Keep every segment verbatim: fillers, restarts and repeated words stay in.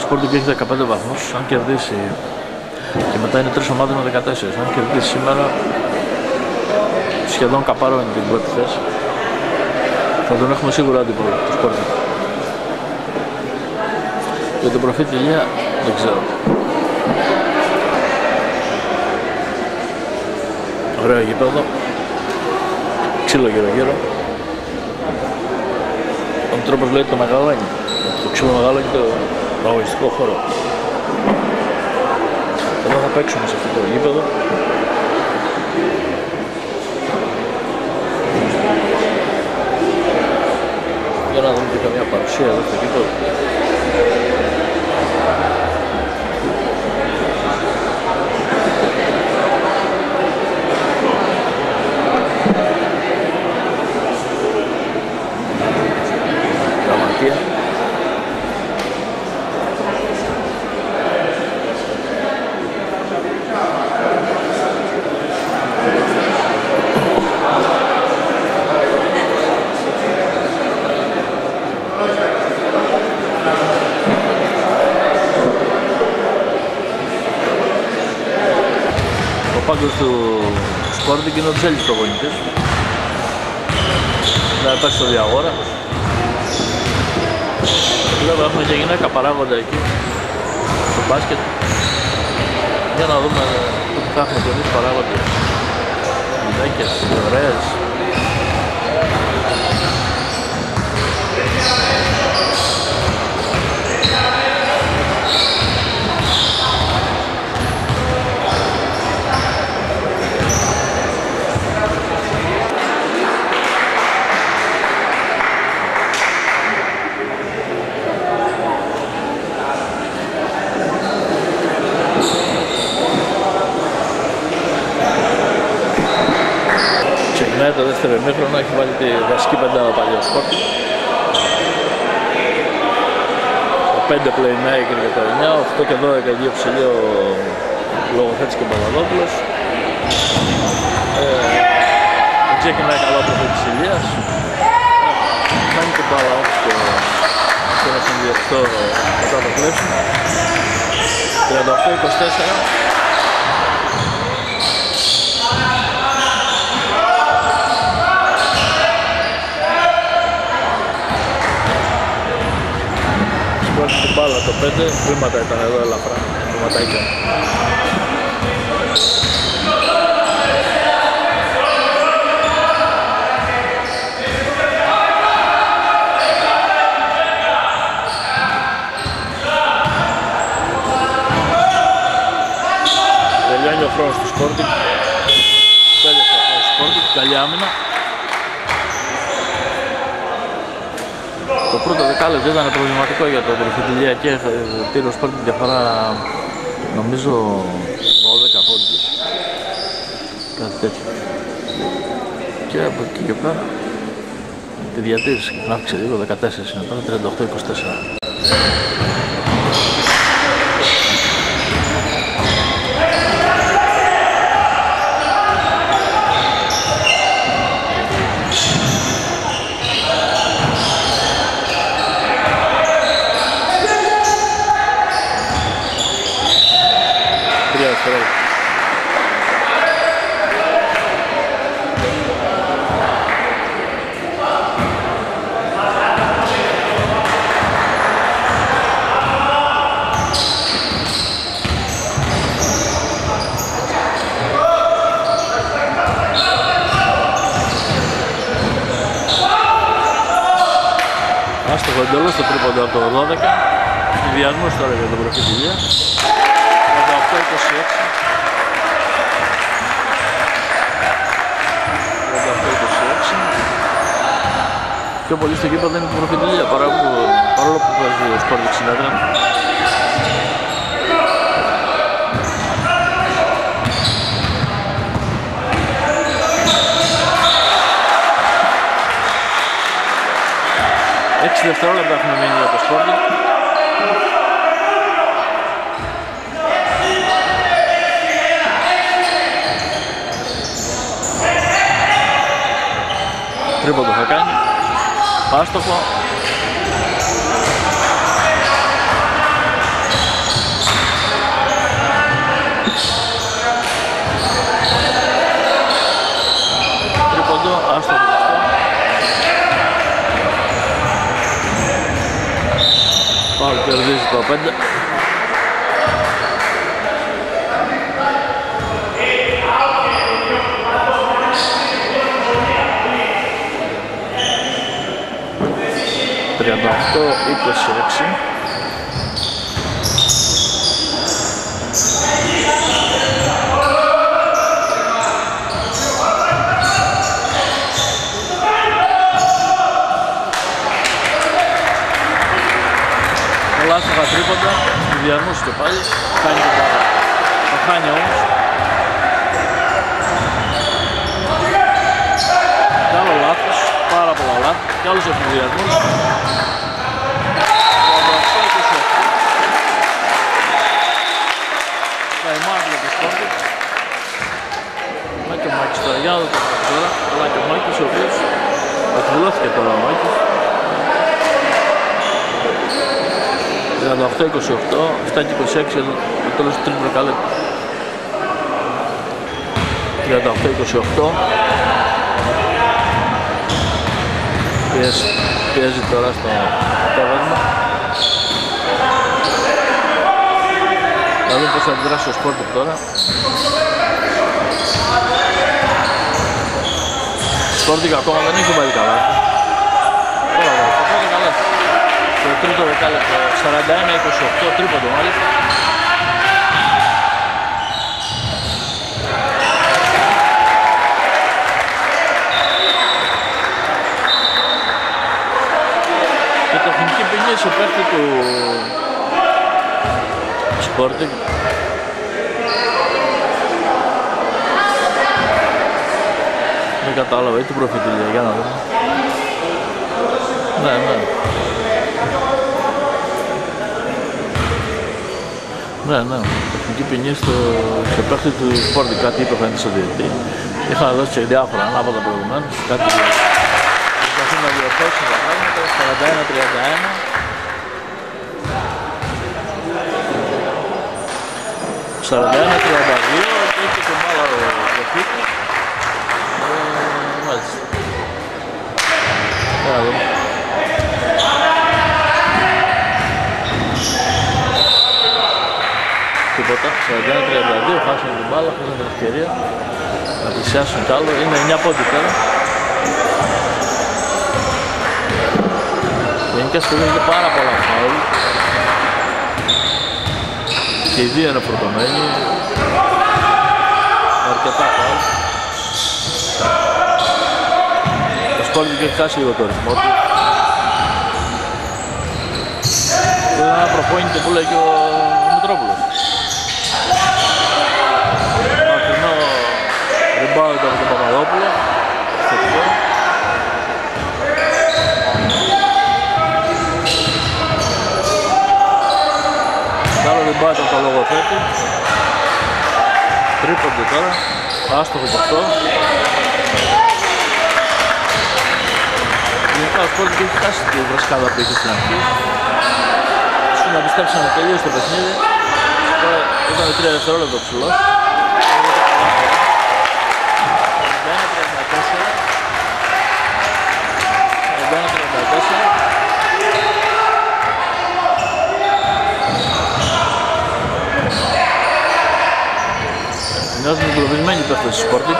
Sporting έχει δεκαπέντε βαθμούς, αν κερδίσει, και μετά είναι τρεις ομάδες με δεκατέσσερα, αν κερδίσει σήμερα σχεδόν καπάρω την πρώτη θέση. Θα τον έχουμε σίγουρα αντίπολο το Sporting. Για τον προφήτη Ηλία δεν ξέρω. Ωραίο γήπεδο, ξύλο γύρω γύρω. Ο τρόπος λέει το μεγάλο είναι, το ξύλο μεγάλο είναι το αγωνιστικό χώρο. Εδώ θα παίξουμε σε αυτό το γήπεδο. Για να δούμε και καμιά παρουσία εδώ στο γήπεδο. Ο πάγκος του Sporting είναι ο Τζέλης προπονητής. Θα υπάρξει στο Διαγόρα. Βέβαια έχουμε και γυναίκα παράγοντα εκεί στο μπάσκετ. Για να δούμε πού θα έχουμε και εμείς παράγοντες. Γυναίκες, ωραίες. Το δεύτερο ημίχρονο έχει βάλει τη βασική πεντάδα ο παλιός Sporting. Το πέντε playmaker για το εννιά, οκτώ και δώδεκα δύο ψηλή ο Λογοθέτης και ο Παπαδόπουλος. Ε, ξεκινάει καλά το παιδί της Ηλίας. Κάνει την μπάλα όμως και ένα συνδιοκτό μετά το κλέψιμο. τριάντα οκτώ είκοσι τέσσερα. Την μπάλα το πέντε, βήματα ήταν εδώ ελαφρά, βηματάκια. Τελειώνει ο χρόνος του Sporting. Τέλειωσε ο χρόνος του Sporting, καλή άμυνα. Το πρώτο δεκάλεπτο ήταν προβληματικό για το Προφητηλία και πήρε ο Sporting τη διαφορά, νομίζω δώδεκα πόντους, κάτι τέτοιο. Και από εκεί και πέρα τη διατήρηση και την αύξηση λίγο, δεκατέσσερα είναι τώρα, τριάντα οκτώ είκοσι τέσσερα. Άστοχο εντελώς το τρίποντο από το δώδεκα. Συνδυασμός τώρα για τον Προφητηλία. τριάντα οκτώ είκοσι έξι. τριάντα οκτώ είκοσι έξι. Πιο πολύ στο γήπεδο είναι το Προφητηλία παρόλο που παίζει ο Sporting συνέδρα. έξι δευτερόλεπτα έχουμε μείνει για το Sporting. Τρίποντο θα κάνει. Πάστοχο. φάουλ, κερδίζει το πέντε. τριάντα οκτώ είκοσι έξι. Πολλά άστοχα τρίποντα, διαρμούς και πάλι, χάνει την μπάλα. Το χάνει όμως. Κι άλλο λάθος, πάρα πολλά λάθη, κι άλλους εφηδιασμούς. Καημάς για τη Sporting. Με και ο Μάκης τώρα, για να το πω τώρα, αλλά και ο Μάκης ο οποίος εκβουλώθηκε τώρα ο Μάκης. τριάντα οκτώ είκοσι οκτώ, επτά και είκοσι έξι, το τέλος του τρίτου δεκαλέπτου. τριάντα οκτώ είκοσι οκτώ. Πιέζει, πιέζει τώρα στο τέβασμα. Να δούμε πώς θα αντιδράσει ο Sporting τώρα. Sporting ακόμα δεν έχει βάλει καλά. Τώρα το πρώτο καλά. Το τρίτο δεκάλεπτο, σαράντα ένα είκοσι οκτώ, τρίποντο μάλιστα. Και τεχνική ποινή σε παίκτη του Sporting. Δεν κατάλαβα, ή την προφητήλια, για να δούμε. Ναι, ναι. Ναι, ναι, τεχνική ποινή στο, στο παίκτη του Sporting, κάτι είπε φαίνεται στο διαιτητή. Είχαν δώσει και διάφορα ανάποδα προηγουμένως, κάτι προσπαθούν να διορθώσουν τα πράγματα, σαράντα ένα τριάντα ένα. σαράντα ένα τριάντα δύο, έχει και μπάλα ο προφήτης. Μάλιστα. Για να δούμε. Τίποτα, σαράντα ένα τριάντα δύο, χάσανε την μπάλα, χάσανε την ευκαιρία να πλησιάσουν κι άλλο, είναι εννιά πόντοι τώρα. Γενικά σχολούνται πάρα πολλά φάουλ και οι δύο είναι φορτωμένοι, αρκετά φάουλ. Το Sporting έχει χάσει λίγο το ρυθμό του. Είναι ένα προπόνητη που λέει και ο Μητρόπουλος. Μακρινό rebound από τον Παπαδόπουλο. Θετικό. Κι άλλο rebound από τον λογοθέτη. Τρίποντο τώρα. Άστοχο και αυτό. Γενικά ο Sporting έχει χάσει τη βρασκάδα που είχε στην αρχή. Ήσουν να πιστέψαμε τελείως το παιχνίδι. Τώρα ήταν τρία δευτερόλεπτα ψηλός. σαράντα ένα τριάντα τέσσερα. σαράντα ένα τριάντα τέσσερα. Μοιάζουν εγκλωβισμένοι παίχτες στη Sporting.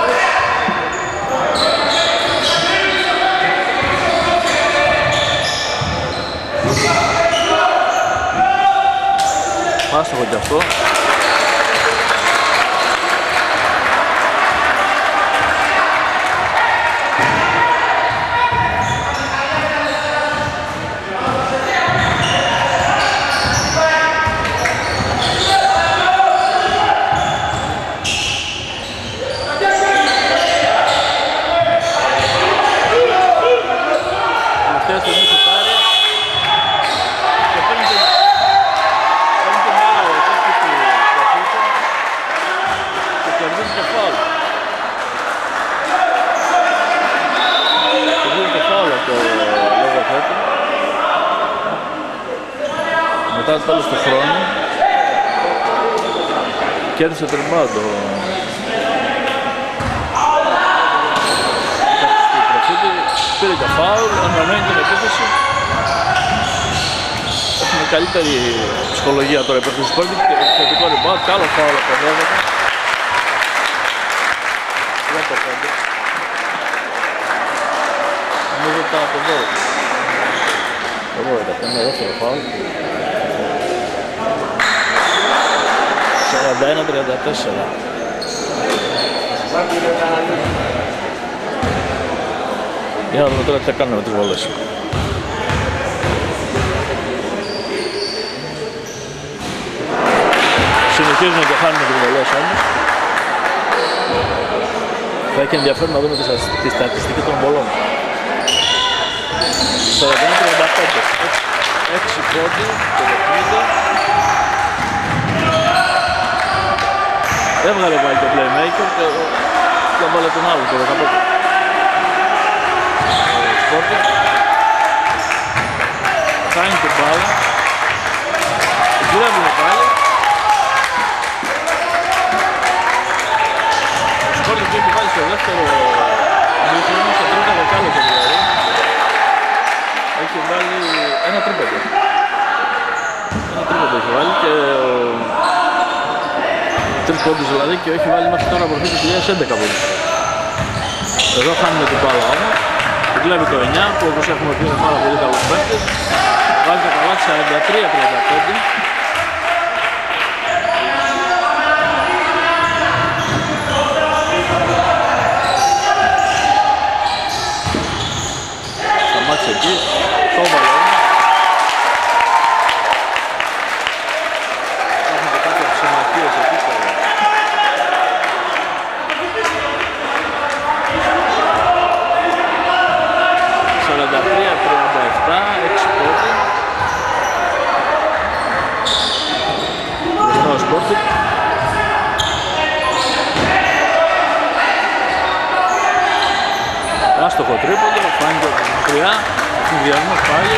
Άστοχο κι αυτό. Τελευταία στιγμή του πάρει και παίρνει και κερδίζει και φάουλ. Κερδίζει και φάουλ από το λογοθέτη. Μετά το τέλος του χρόνου κέρδισε το rebound το πήρε και φάουλ, αναμένει την επίθεση. Έχουμε καλύτερη ψυχολογία τώρα υπέρ του Sporting και θετικό rebound, καλό φάουλ από το δώδεκα. Για το πέντε. Νομίζω ήταν από το δώδεκα. Εδώ ήταν, ένα δεύτερο φάουλ. σαράντα ένα τριάντα τέσσερα. Για να δούμε τώρα τι θα κάνουμε με τις βολές. Συνεχίζουμε και χάνουμε τις βολές όμως. Θα έχει ενδιαφέρον να δούμε τη στατιστική των βολών. σαράντα ένα τριάντα πέντε. έξι πόντι το παιχνίδι. Έβγαλε πάλι το playmaker και θα βάλε τον άλλο το δεκαπέντε. Sporting. Κάνει την μπάλα. Την κουρεύουμε πάλι. Ο Sporting έχει βάλει στο δεύτερο μήχρονο, στο τρίτο δεκάλεπτο δηλαδή. Έχει βάλει ένα τρίποντο. Ένα τρίποντο έχει βάλει και τρεις πόντους δηλαδή και έχει βάλει μέχρι τώρα προχθές δύο χιλιάδες έντεκα πόντους. Εδώ χάνουμε την μπάλα όμως. Την κλέβει το εννιά που όπως έχουμε πει είναι πάρα πολύ καλούς παίκτες. Βάζει τα καλά σαράντα τρία τριάντα πέντε. Σταμάτησε εκεί. Το βάλε. Έχουν και κάποιες συμμαχίες εκεί. σαράντα τρία τριάντα επτά, έξι πόντι. Μπροστά ο Sporting. Άστοχο τρίποντο, φάνει το μακριά, συνδυασμός πάλι.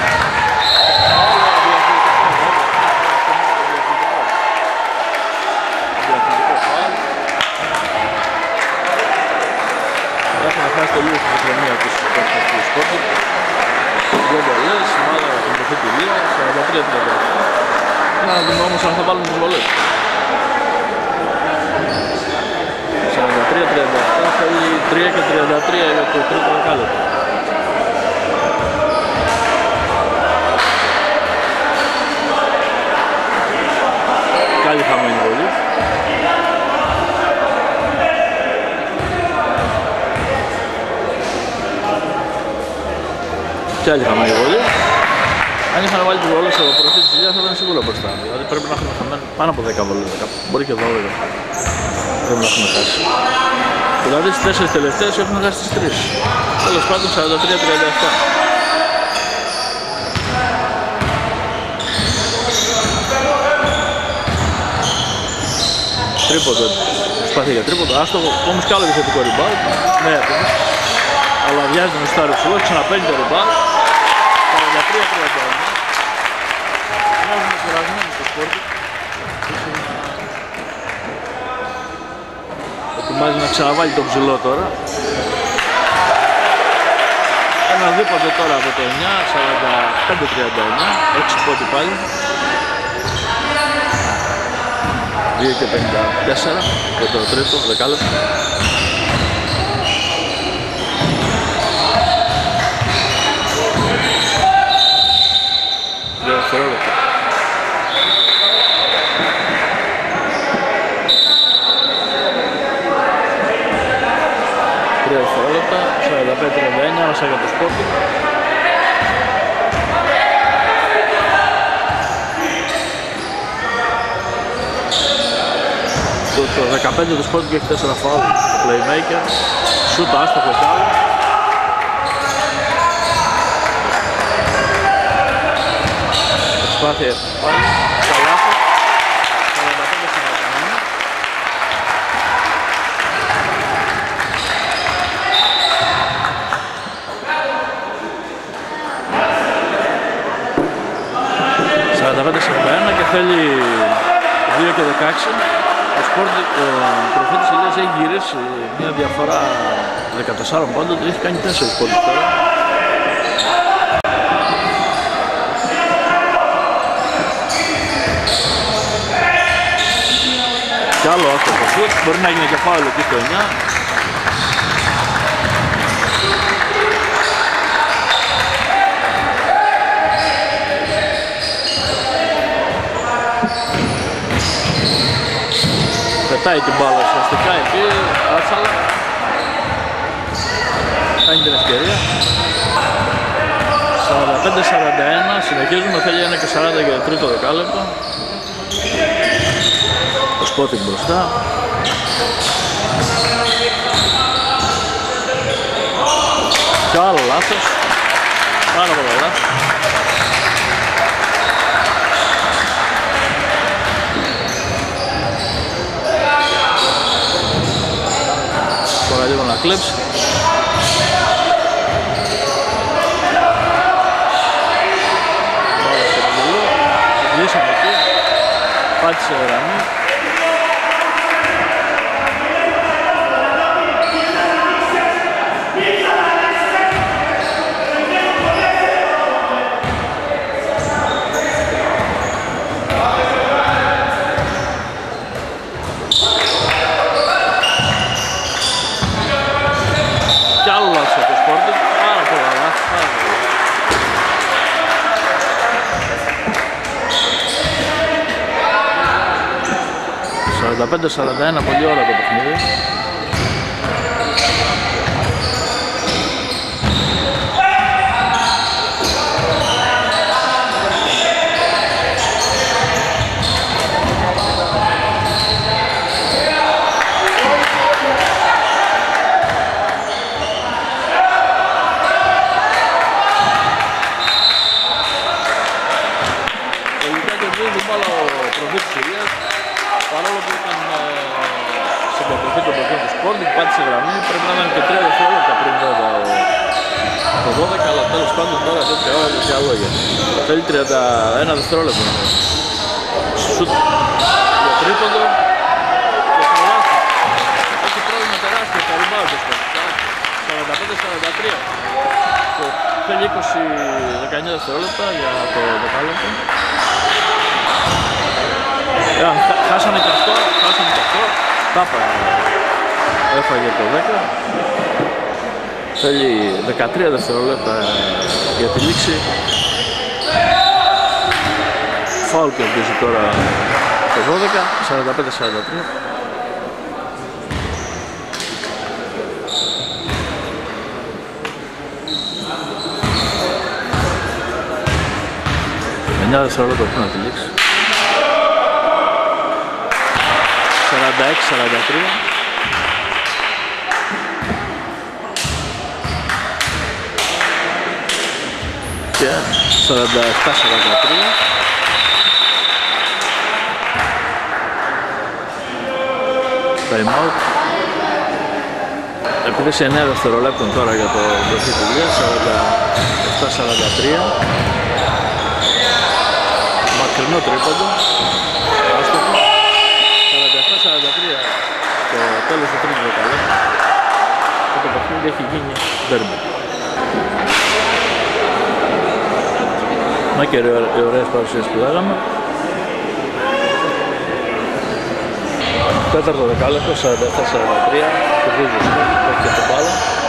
Έχουν χάσει τελείως την οικονομία τους του Sporting. Δύο βολές, μάλλον θα την τη Λία, σαράντα τρία τριάντα επτά. Να δούμε όμως αν θα βάλουν τις βολές. σαράντα τρία τριάντα επτά θέλει τρία και τριάντα τρία για το τρίτο δεκάλεπτο. Καλή χαμένη βολή. Και άλλη χαμένη βολή. Αν είχαν βάλει τη βολή στο προφίλ της Ηλίας θα ήταν σίγουρα μπροστά. Δηλαδή πρέπει να έχουμε χαμένο πάνω από δέκα βολές, μπορεί και δώδεκα. Πρέπει να έχουμε χάσει. Δηλαδή στις τέσσερις τελευταίες έχουμε χάσει τις τρεις. Τέλος πάντων σαράντα τρία τριάντα επτά. Τρίποντο, προσπαθεί για τρίποντο, άστοχο, όμως κι άλλο επιθετικό rebound. Ναι, αλλά βιάζει τον στάρι ψηλό, ξαναπαίρνει το rebound. σαράντα τρία τριάντα εννιά. Βγάζουμε κουρασμένοι στο Sporting. Ετοιμάζει να ξαναβάλει τον ψηλό τώρα. Ένα δίποντο τώρα από το εννιά, σαράντα πέντε τριάντα εννιά, έξι πόντι πάλι. δύο και πενήντα τέσσερα για το τρίτο δεκάλεπτο. Δύο δευτερόλεπτα. Τρία δευτερόλεπτα, σαράντα πέντε τριάντα εννιά, μέσα για το Sporting. Το δεκαπέντε του Sporting έχει τέσσερα φάουλ, το playmaker, σούτ άστοχο κι άλλο. Προσπάθεια πάλι, καλάθι, σαράντα πέντε σαράντα εννιά. σαράντα πέντε σαράντα ένα και θέλει δύο και δεκαέξι. Ο Sporting, ο προφήτης Ηλίας έχει γυρίσει μια διαφορά δεκατεσσάρων πόντων, έχει κάνει τέσσερις πόντους τώρα. Κι άλλο άστοχο σουτ, μπορεί να γίνει και φάουλ εκεί στο εννιά. Πετάει την μπάλα ουσιαστικά εκεί, άτσαλα. Κάνει την ευκαιρία. σαράντα πέντε σαράντα ένα, συνεχίζουμε, θέλει ένα και σαράντα για το τρίτο δεκάλεπτο. Το Σπότινγκ μπροστά. Κι άλλο λάθος. Πάρα πολλά λάθος. Τώρα λίγο να κλέψει. Πάρα στο πουλό. Κλείσαμε εκεί. Πάτησε γραμμή. σαράντα πέντε σαράντα ένα, πολύ ώρα το παιχνίδι. Τελικά κερδίζει μπάλα ο προφήτης Ηλίας. Παρόλο που ήταν στην κατοχή των παιδιών του Sporting, πάτησε γραμμή, πρέπει να ήταν και τρία δευτερόλεπτα πριν βέβαια το δώδεκα, αλλά τέλος πάντων τώρα τέτοια ώρα είναι πια λόγια. Θέλει τριάντα ένα δευτερόλεπτα. Σουτ για τρίποντο και θα λάθει. Έχει πρόβλημα τεράστιο στα rebound του Sporting. σαράντα πέντε σαράντα τρία. Θέλει είκοσι δεκαεννιά δευτερόλεπτα για το δεκάλεπτο. Εάν χάσανε και αυτό, χάσανε και αυτό, τάπα έφαγε το δέκα. Θέλει δεκατρία δευτερόλεπτα για τη λήξη. Φάουλ κερδίζει τώρα το δώδεκα, σαράντα πέντε σαράντα τρία. εννιά δευτερόλεπτα πριν να τη λήξη. σαράντα έξι σαράντα τρία. Και σαράντα επτά σαράντα τρία. Time out. Επίδεση εννέα δευτερολέπτων τώρα για το προφήτη Ηλίας. σαράντα επτά σαράντα τρία. Μακρινό τρίποντο. σαράντα τρία το τέλος του τρίτου δεκαλέπτου και το παιχνίδι έχει γίνει ντέρμπι. Να και οι ωραίες παρουσίες που λέγαμε. Τέταρτο δεκάλεπτο, σαράντα επτά σαράντα τρία, κερδίζει ο Σπόρτινγκ, έχει και το μπάλα.